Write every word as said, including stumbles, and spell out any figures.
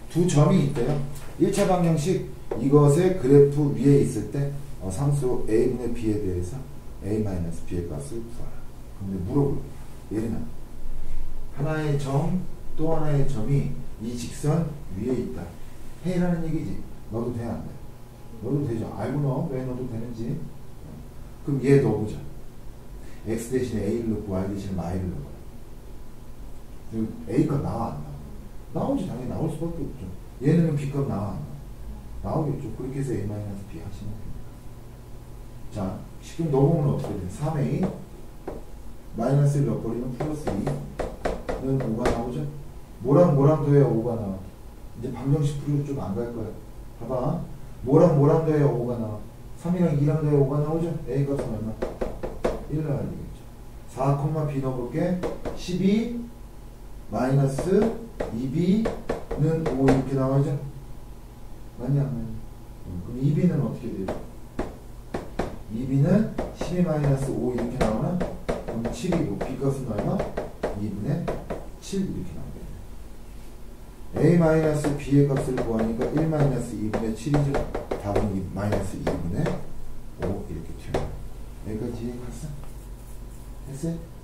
두 점이 있대요. 일 차 방정식 이것의 그래프 위에 있을 때 어, 상수 a분의 b에 대해서 a-b의 값을 구하라. 근데 물어볼 얘는 하나의 점 또 하나의 점이 이 직선 위에 있다. 해라는 얘기지. 너도 돼, 안 돼? 너도 되죠. 알고 넣어. 왜 너도 되는지. 그럼 얘 넣어보자. x 대신에 a를 넣고 y 대신에 y를 넣어. a값 나와, 안 나와? 나오지. 당연히 나올 수밖에 없죠. 얘는 b값 나와, 안 나와? 나오겠죠. 그렇게 해서 a-b 하시면 됩니다. 자, 지금 넣어보면 어떻게 돼? 삼 a 마이너스를 넣어버리면 플러스 이는 오가 나오죠? 뭐랑 뭐랑 더해야 오가 나와? 이제 방정식 풀이로 좀 안 갈 거야. 봐봐. 뭐랑 뭐랑 더해야 오가 나와? 삼이랑 이랑 더해야 오가 나오죠? A 값은 얼마? 일 나와야 되겠죠. 사, b 넣어볼게. 십이 마이너스 이 b는 오 이렇게 나와죠? 맞냐? 그럼 이 b는 어떻게 돼요? 이 b는 십이 마이너스 오 이렇게 나오나? 그럼 칠이고 b값은 얼마? 이분의 칠 이렇게 나오겠네. a-b의 값을 구하니까 일 마이너스 이분의 칠이죠. 답은 이 마이너스 이분의 오 이렇게 튀어나와요. 여기까지 이해 갔어? 됐어요?